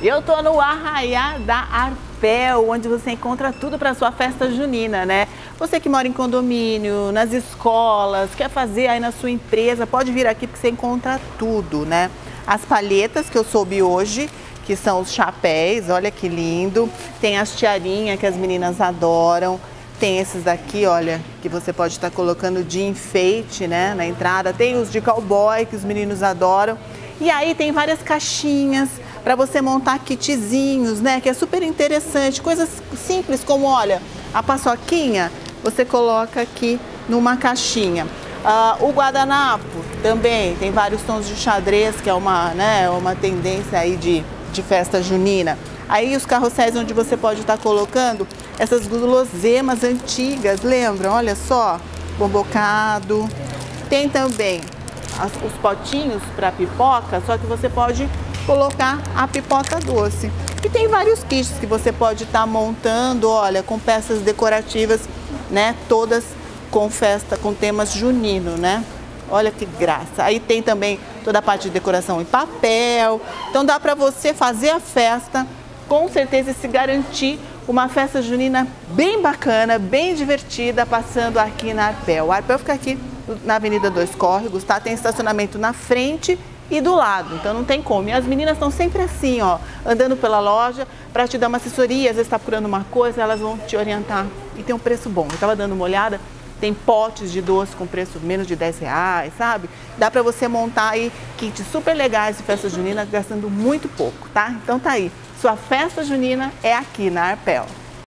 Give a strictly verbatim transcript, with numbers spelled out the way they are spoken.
Eu tô no Arraiá da Arpel, onde você encontra tudo para sua festa junina, né? Você que mora em condomínio, nas escolas, quer fazer aí na sua empresa, pode vir aqui porque você encontra tudo, né? As palhetas que eu soube hoje, que são os chapéus, olha que lindo. Tem as tiarinhas que as meninas adoram. Tem esses daqui, olha, que você pode estar colocando de enfeite, né, na entrada. Tem os de cowboy que os meninos adoram. E aí tem várias caixinhas para você montar kitzinhos, né, que é super interessante. Coisas simples como, olha, a paçoquinha, você coloca aqui numa caixinha. Ah, o guardanapo também tem vários tons de xadrez, que é uma, né, uma tendência aí de, de festa junina. Aí os carrosséis onde você pode estar colocando essas guloseimas antigas, lembram? Olha só, bombocado. Tem também as, os potinhos para pipoca, só que você pode colocar a pipoca doce. E tem vários kits que você pode estar montando, olha, com peças decorativas, né? Todas com festa, com temas junino, né? Olha que graça. Aí tem também toda a parte de decoração em papel. Então dá para você fazer a festa, com certeza, e se garantir uma festa junina bem bacana, bem divertida, passando aqui na Arpel. A Arpel fica aqui na Avenida Dois Córregos, tá? Tem estacionamento na frente e do lado, então não tem como. E as meninas estão sempre assim, ó, andando pela loja para te dar uma assessoria. Às vezes está procurando uma coisa, elas vão te orientar. E tem um preço bom. Eu estava dando uma olhada, tem potes de doce com preço menos de dez reais, sabe? Dá para você montar aí kits super legais de festa junina gastando muito pouco, tá? Então tá aí. Sua festa junina é aqui na Arpel.